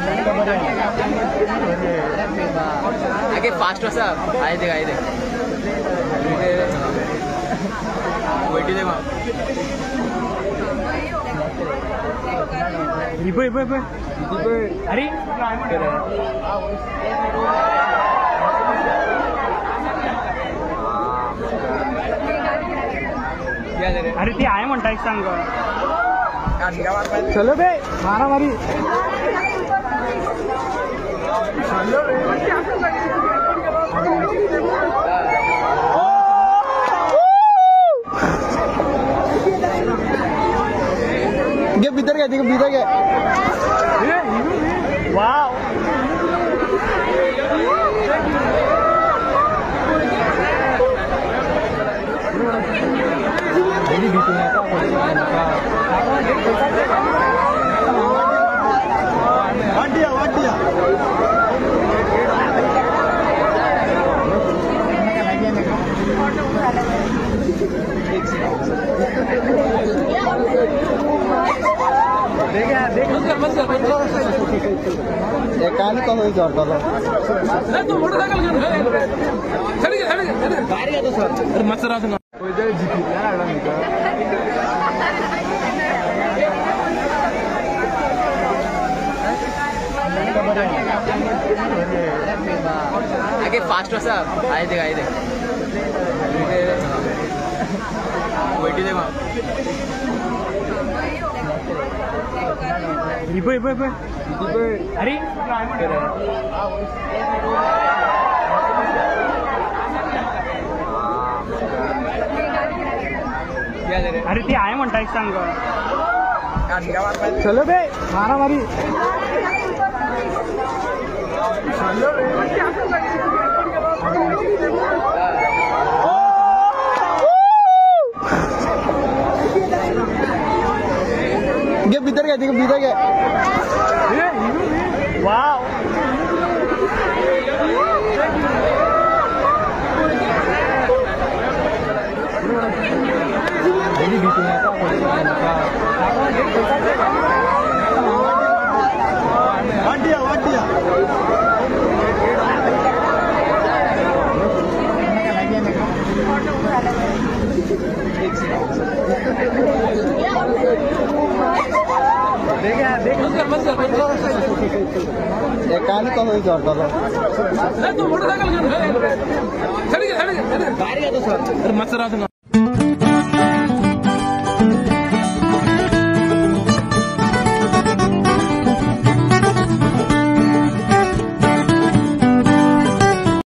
आगे फास्ट वसा आए दे बैठी दे मग अरे अरे ती आहे म्हणता एक सांग चलो बे मारा मारी गे भीतर गए वाव काली कौन जोड़ता था तू मोटरसाइकिल गाड़ी तो सर अरे मत रहा था कोई जगह जीती यार आगे फास्ट वसा आए दे बैठी दे मग अरे अरे ती आहे म्हणता एक सांग चलो बे मारा मारी गे भीतर गए वाव काली कौन जोड़ता था तू मोटरसाइकिल गाड़ी तो सर अरे मत रहा था